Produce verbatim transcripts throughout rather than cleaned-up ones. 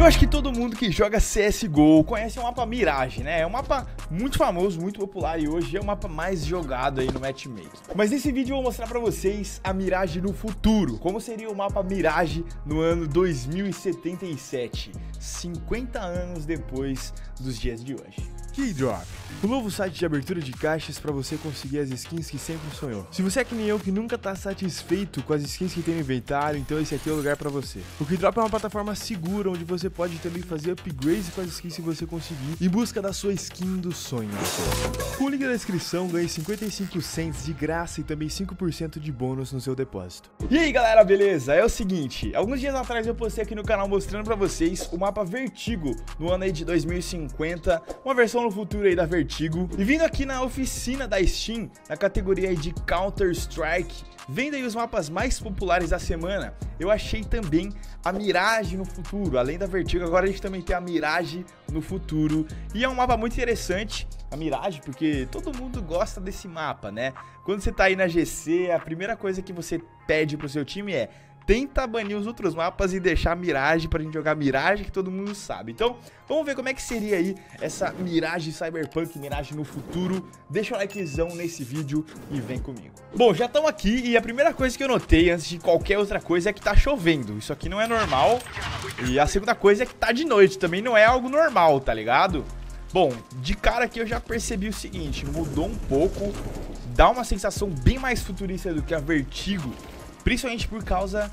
Eu acho que todo mundo que joga C S G O conhece o mapa Mirage, né? É um mapa muito famoso, muito popular e hoje é o mapa mais jogado aí no matchmaking. Mas nesse vídeo eu vou mostrar pra vocês a Mirage no futuro. Como seria o mapa Mirage no ano dois mil e setenta e sete, cinquenta anos depois dos dias de hoje. Keydrop, o novo site de abertura de caixas para você conseguir as skins que sempre sonhou. Se você é que nem eu que nunca tá satisfeito com as skins que tem no inventário, então esse aqui é o lugar para você. O Keydrop é uma plataforma segura onde você pode também fazer upgrades com as skins se você conseguir, em busca da sua skin dos sonhos. Com o link da descrição, ganhe cinquenta e cinco cents de graça e também cinco por cento de bônus no seu depósito. E aí galera, beleza? É o seguinte, alguns dias atrás eu postei aqui no canal mostrando para vocês o mapa Vertigo no ano aí de dois mil e cinquenta, uma versão no futuro aí da Vertigo. E vindo aqui na oficina da Steam, na categoria aí de Counter-Strike, vendo aí os mapas mais populares da semana, eu achei também a Mirage no futuro. Além da Vertigo, agora a gente também tem a Mirage no futuro. E é um mapa muito interessante, a Mirage, porque todo mundo gosta desse mapa, né? Quando você tá aí na G C, a primeira coisa que você pede pro seu time é: tenta banir os outros mapas e deixar a Mirage pra gente jogar Mirage, que todo mundo sabe. Então, vamos ver como é que seria aí essa Mirage Cyberpunk, Mirage no futuro. Deixa um likezão nesse vídeo e vem comigo. Bom, já estamos aqui e a primeira coisa que eu notei antes de qualquer outra coisa é que tá chovendo. Isso aqui não é normal. E a segunda coisa é que tá de noite, também não é algo normal, tá ligado? Bom, de cara aqui eu já percebi o seguinte, mudou um pouco, dá uma sensação bem mais futurista do que a Vertigo. Principalmente por causa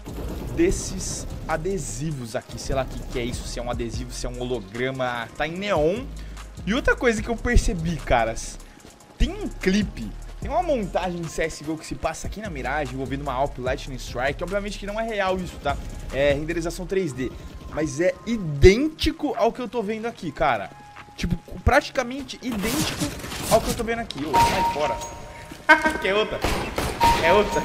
desses adesivos aqui, sei lá o que, que é isso, se é um adesivo, se é um holograma, tá em neon. E outra coisa que eu percebi, caras, tem um clipe, tem uma montagem de C S G O que se passa aqui na Mirage, envolvendo uma Alp Lightning Strike. Obviamente que não é real isso, tá? É renderização três D, mas é idêntico ao que eu tô vendo aqui, cara. Tipo, praticamente idêntico ao que eu tô vendo aqui. Ô, sai fora. Que é outra, é outra.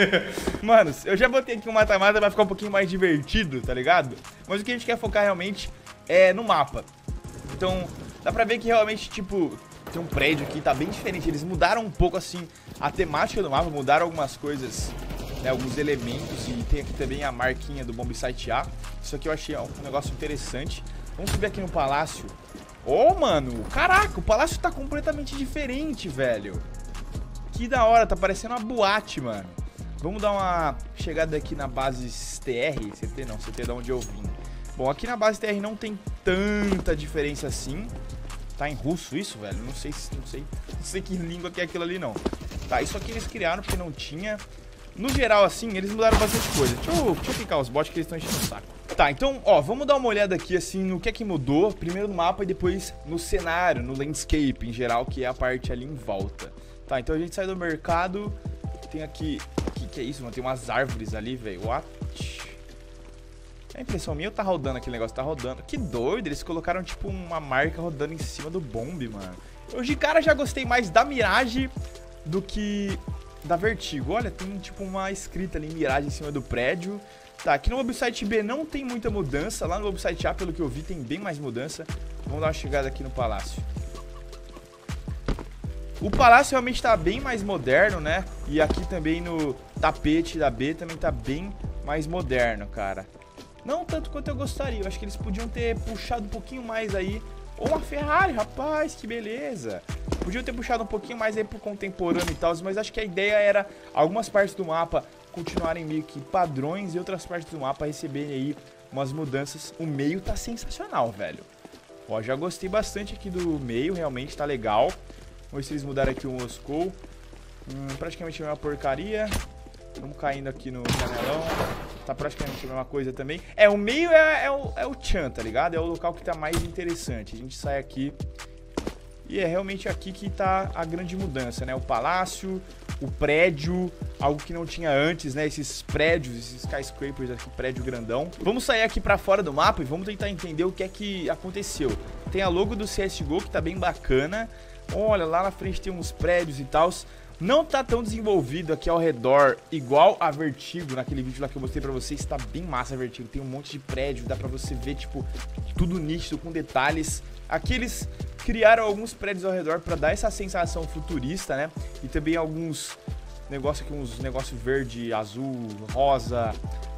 Manos, eu já botei aqui um mata-mata pra ficar um pouquinho mais divertido, tá ligado? Mas o que a gente quer focar realmente é no mapa. Então, dá pra ver que realmente, tipo, tem um prédio aqui, tá bem diferente. Eles mudaram um pouco, assim, a temática do mapa, mudaram algumas coisas, né, alguns elementos. E tem aqui também a marquinha do Bombsite A. Isso aqui eu achei um negócio interessante. Vamos subir aqui no palácio. Oh, mano, caraca, o palácio tá completamente diferente, velho. Que da hora, tá parecendo uma boate, mano. Vamos dar uma chegada aqui na base C T R, C T não, C T é de onde eu vim. Bom, aqui na base C T R não tem tanta diferença assim. Tá em russo isso, velho? Não sei, não sei, não sei que língua que é aquilo ali, não. Tá, isso aqui eles criaram porque não tinha. No geral, assim, eles mudaram bastante coisa. Deixa eu, deixa eu clicar os bots que eles estão enchendo o saco. Tá, então, ó, vamos dar uma olhada aqui, assim, no que é que mudou. Primeiro no mapa e depois no cenário, no landscape em geral, que é a parte ali em volta. Tá, então a gente sai do mercado. Tem aqui... Que que é isso, mano? Tem umas árvores ali, velho. What? É a impressão minha ou tá rodando aquele negócio? Tá rodando. Que doido, eles colocaram tipo uma marca rodando em cima do bomb, mano. Eu de cara já gostei mais da Mirage do que da Vertigo. Olha, tem tipo uma escrita ali, Mirage, em cima do prédio. Tá, aqui no website B não tem muita mudança. Lá no website A, pelo que eu vi, tem bem mais mudança. Vamos dar uma chegada aqui no palácio. O palácio realmente tá bem mais moderno, né? E aqui também no tapete da B também tá bem mais moderno, cara. Não tanto quanto eu gostaria. Eu acho que eles podiam ter puxado um pouquinho mais aí. Ou uma Ferrari, rapaz, que beleza. Podiam ter puxado um pouquinho mais aí pro contemporâneo e tal. Mas acho que a ideia era algumas partes do mapa continuarem meio que padrões e outras partes do mapa receberem aí umas mudanças. O meio tá sensacional, velho. Ó, já gostei bastante aqui do meio, realmente tá legal. Vamos ver se eles mudaram aqui o Moscou. Hum, praticamente a mesma porcaria. Vamos caindo aqui no janelão. Tá praticamente a mesma coisa também. É, o meio é, é, o, é o Chan, tá ligado? É o local que tá mais interessante. A gente sai aqui. E é realmente aqui que tá a grande mudança, né? O palácio, o prédio, algo que não tinha antes, né? Esses prédios, esses skyscrapers aqui, prédio grandão. Vamos sair aqui pra fora do mapa e vamos tentar entender o que é que aconteceu. Tem a logo do C S G O que tá bem bacana. Olha, lá na frente tem uns prédios e tal. Não tá tão desenvolvido aqui ao redor igual a Vertigo. Naquele vídeo lá que eu mostrei pra vocês, tá bem massa a Vertigo. Tem um monte de prédio, dá pra você ver, tipo, tudo nítido, com detalhes. Aqui eles criaram alguns prédios ao redor pra dar essa sensação futurista, né? E também alguns negócios aqui, uns negócios verde, azul, rosa.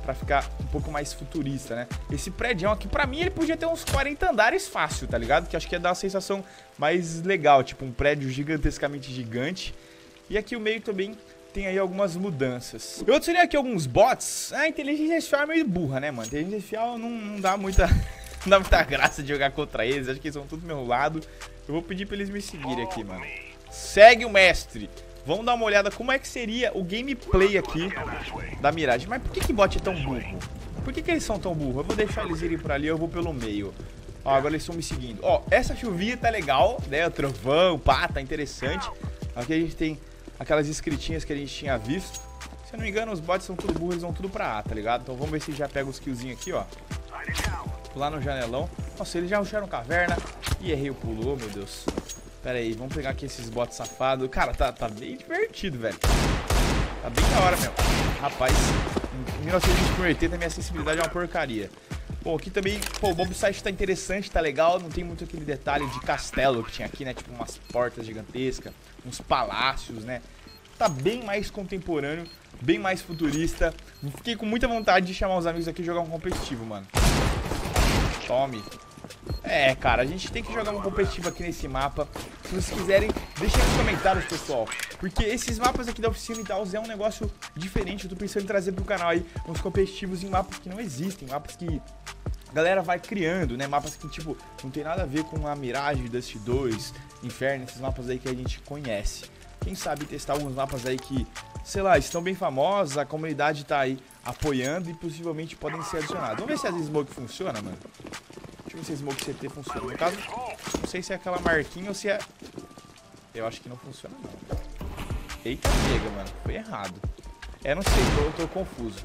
pra ficar um pouco mais futurista, né? Esse prédio aqui, pra mim, ele podia ter uns quarenta andares fácil, tá ligado? Que acho que ia dar uma sensação mais legal, tipo um prédio gigantescamente gigante. E aqui o meio também tem aí algumas mudanças. Eu adicionei aqui alguns bots. A inteligência artificial é meio burra, né, mano? A inteligência artificial não, não dá muita... não dá muita graça de jogar contra eles. Acho que eles são tudo meu lado. Eu vou pedir pra eles me seguirem aqui, mano. Segue o mestre. Vamos dar uma olhada como é que seria o gameplay aqui da Mirage. Mas por que que bot é tão burro? Por que que eles são tão burros? Eu vou deixar eles irem por ali, eu vou pelo meio. Ó, agora eles estão me seguindo. Ó, essa chuvinha tá legal, né? O trovão, pá, tá interessante. Aqui a gente tem aquelas escritinhas que a gente tinha visto. Se eu não me engano, os bots são tudo burros, eles vão tudo pra A, tá ligado? Então vamos ver se já pega os killzinhos aqui, ó. Pular no janelão. Nossa, eles já rusharam caverna. E errei o pulo, oh, meu Deus. Pera aí, vamos pegar aqui esses bots safados. Cara, tá, tá bem divertido, velho. Tá bem da hora mesmo. Rapaz, em mil novecentos e vinte por oitenta minha sensibilidade é uma porcaria. Bom, aqui também, pô, o bombsite tá interessante, tá legal. Não tem muito aquele detalhe de castelo que tinha aqui, né? Tipo umas portas gigantescas, uns palácios, né? Tá bem mais contemporâneo, bem mais futurista. Fiquei com muita vontade de chamar os amigos aqui e jogar um competitivo, mano. Tome. É, cara, a gente tem que jogar um competitivo aqui nesse mapa. Se vocês quiserem, deixem nos comentários, pessoal. Porque esses mapas aqui da oficina e tal é um negócio diferente. Eu tô pensando em trazer pro canal aí uns competitivos em mapas que não existem. Mapas que a galera vai criando, né? Mapas que, tipo, não tem nada a ver com a Mirage, Dust dois, Inferno, esses mapas aí que a gente conhece. Quem sabe testar alguns mapas aí que, sei lá, estão bem famosos, a comunidade tá aí apoiando e possivelmente podem ser adicionados. Vamos ver se a Smoke funciona, mano. Deixa eu ver se a Smoke C T funciona. No caso, não sei se é aquela marquinha ou se é... Eu acho que não funciona, não. Eita, pega, mano. Foi errado. É, não sei, tô, tô confuso.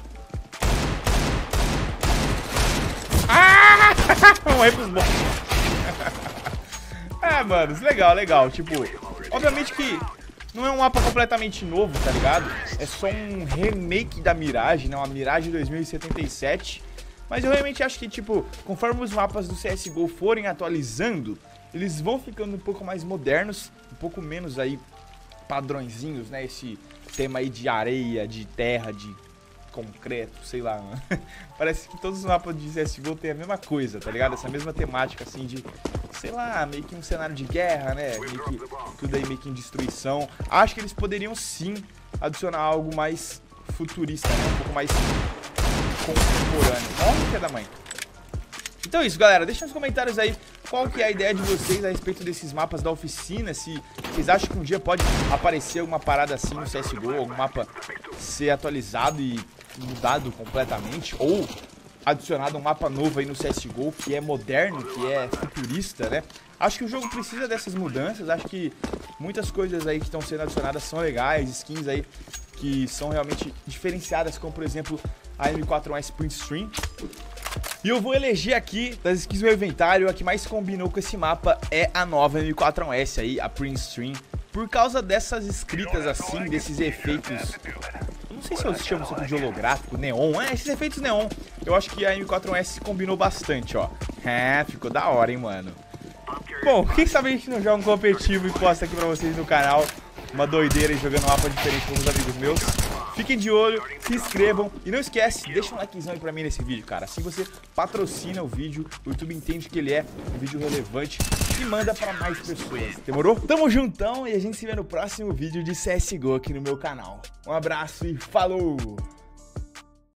Ah! Vamos aí pros bons. É, mano, legal, legal. Tipo, obviamente que não é um mapa completamente novo, tá ligado? É só um remake da Mirage, né? Uma Mirage dois mil e setenta e sete. Mas eu realmente acho que, tipo, conforme os mapas do C S G O forem atualizando, eles vão ficando um pouco mais modernos, um pouco menos aí padrõezinhos, né? Esse tema aí de areia, de terra, de concreto, sei lá, mano. Parece que todos os mapas de C S G O tem a mesma coisa, tá ligado? Essa mesma temática, assim, de, sei lá, meio que um cenário de guerra, né? Meio que tudo aí meio que em destruição. Acho que eles poderiam, sim, adicionar algo mais futurista, né? Um pouco mais contemporâneo. Olha que é da mãe. Então é isso, galera. Deixa nos comentários aí qual que é a ideia de vocês a respeito desses mapas da oficina. Se vocês acham que um dia pode aparecer alguma parada assim no C S G O, algum mapa ser atualizado e mudado completamente, ou adicionado um mapa novo aí no C S G O que é moderno, que é futurista, né? Acho que o jogo precisa dessas mudanças. Acho que muitas coisas aí que estão sendo adicionadas são legais, skins aí que são realmente diferenciadas, como por exemplo a M quatro um S Print Stream. E eu vou eleger aqui, das skins do meu inventário, a que mais combinou com esse mapa é a nova M quatro um S aí, a Print Stream. Por causa dessas escritas assim, desses efeitos, não sei se eu chamo isso aqui de holográfico, neon, é, esses efeitos neon. Eu acho que a M quatro um S combinou bastante, ó. É, ficou da hora, hein, mano. Bom, quem sabe a gente não joga um competitivo e posta aqui pra vocês no canal uma doideira e jogando um mapa diferente com os amigos meus. Fiquem de olho, se inscrevam e não esquece, deixa um likezão aí pra mim nesse vídeo, cara. Assim você patrocina o vídeo, o YouTube entende que ele é um vídeo relevante e manda pra mais pessoas. Demorou? Tamo juntão e a gente se vê no próximo vídeo de C S G O aqui no meu canal. Um abraço e falou!